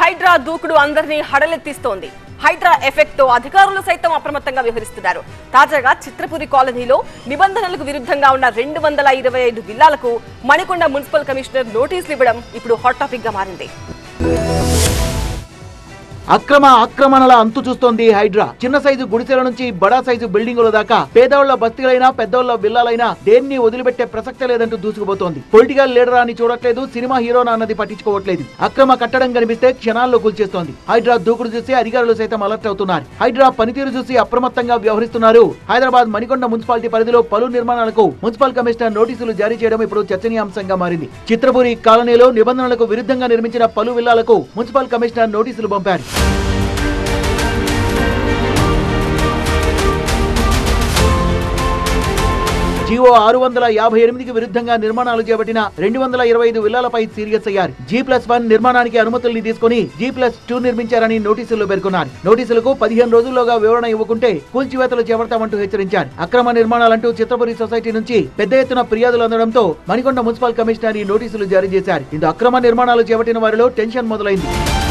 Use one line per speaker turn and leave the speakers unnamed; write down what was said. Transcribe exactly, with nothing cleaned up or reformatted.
హైడ్రా దూకుడు అందరినీ హడలెత్తిస్తోంది. హైడ్రా ఎఫెక్ట్ తో అధికారులు సైతం అప్రమత్తంగా వ్యవహరిస్తున్నారు. తాజాగా చిత్రపురి కాలనీలో నిబంధనలకు విరుద్ధంగా ఉన్న రెండు వందల ఇరవై ఐదు విల్లాలకు మణికొండ మున్సిపల్ కమిషనర్ నోటీసులు ఇవ్వడం ఇప్పుడు హాట్ టాపిక్ గా మారింది.
అక్రమ ఆక్రమణల అంతు చూస్తోంది హైడ్రా. చిన్న సైజు గుడిసెల నుంచి బడా సైజు బిల్డింగుల దాకా పేదవాళ్ల బస్తీలైనా పెద్దవాళ్ల విల్లాలైనా దేన్ని వదిలిపెట్టే ప్రసక్తే లేదంటూ దూసుకుపోతోంది. పొలిటికల్ లీడర్ అని చూడట్లేదు, సినిమా హీరోనా అన్నది పట్టించుకోవట్లేదు. అక్రమ కట్టడం కనిపిస్తే క్షణాల్లో కూల్చేస్తోంది. హైడ్రా దూకుడు చూసి అధికారులు సైతం అలర్ట్ అవుతున్నారు. హైడ్రా పనితీరు చూసి అప్రమత్తంగా వ్యవహరిస్తున్నారు. హైదరాబాద్ మణికొండ మున్సిపాలిటీ పరిధిలో పలు నిర్మాణాలకు మున్సిపల్ కమిషనర్ నోటీసులు జారీ చేయడం ఇప్పుడు చర్చనీయాంశంగా మారింది. చిత్రపురి కాలనీలో నిబంధనలకు విరుద్ధంగా నిర్మించిన పలు విల్లాలకు మున్సిపల్ కమిషనర్ నోటీసులు పంపారు. జీవో ఆరు వందల యాభై ఎనిమిదికి విరుద్ధంగా నిర్మాణాలు చేపట్టిన రెండు వందల ఇరవై ఐదు విల్లాలపై సీరియస్ అయ్యారు. జీ ప్లస్ వన్ నిర్మాణానికి అనుమతుల్ని తీసుకుని జీ ప్లస్ టూ నిర్మించారని నోటీసుల్లో పేర్కొన్నారు. నోటీసులకు పదిహేను రోజుల్లోగా వివరణ ఇవ్వకుంటే కూల్చివేతలు చేపడతామంటూ హెచ్చరించారు. అక్రమ నిర్మాణాలంటూ చిత్రపురి సొసైటీ నుంచి పెద్ద ఎత్తున ఫిర్యాదులు అందడంతో మణికొండ మున్సిపల్ కమిషనర్ ఈ నోటీసులు జారీ చేశారు. ఇందు అక్రమ నిర్మాణాలు చేపట్టిన వారిలో టెన్షన్ మొదలైంది.